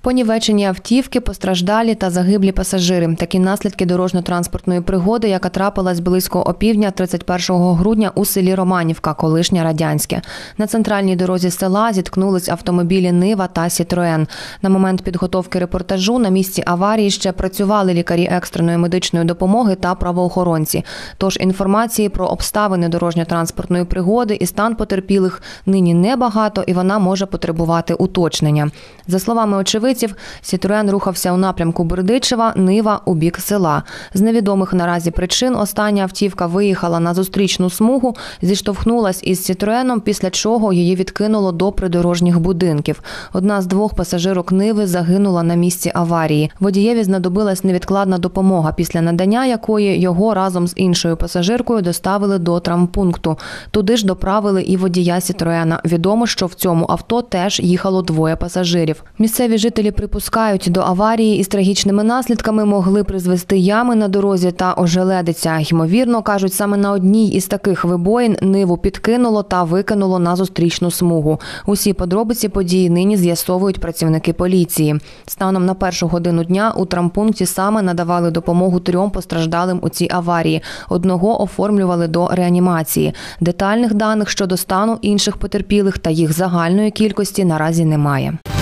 Понівечені автівки, постраждалі та загиблі пасажири. Такі наслідки дорожньо-транспортної пригоди, яка трапилась близько опівдня 31 грудня у селі Романівка, колишнє Радянське. На центральній дорозі села зіткнулись автомобілі «Нива» та «Сітроен». На момент підготовки репортажу на місці аварії ще працювали лікарі екстреної медичної допомоги та правоохоронці. Тож інформації про обставини дорожньо-транспортної пригоди і стан потерпілих нині небагато, і вона може потребувати уточнення. За словами очевидців, «Сітроен» рухався у напрямку Бердичева, «Нива» – у бік села. З невідомих наразі причин остання автівка виїхала на зустрічну смугу, зіштовхнулась із «Сітроеном», після чого її відкинуло до придорожніх будинків. Одна з двох пасажирок «Ниви» загинула на місці аварії. Водієві знадобилась невідкладна допомога, після надання якої його разом з іншою пасажиркою доставили до травмпункту. Туди ж доправили і водія «Сітроена». Відомо, що в цьому авто теж їхало двоє пасажирів. Місцеві жителі припускають, до аварії із трагічними наслідками могли призвести ями на дорозі та ожеледиця. Ймовірно, кажуть, саме на одній із таких вибоїн «Ниву» підкинуло та викинуло на зустрічну смугу. Усі подробиці події нині з'ясовують працівники поліції. Станом на 1 годину дня у травмпункті саме надавали допомогу 3 постраждалим у цій аварії. Одного оформлювали до реанімації. Детальних даних щодо стану інших потерпілих та їх загальної кількості наразі немає.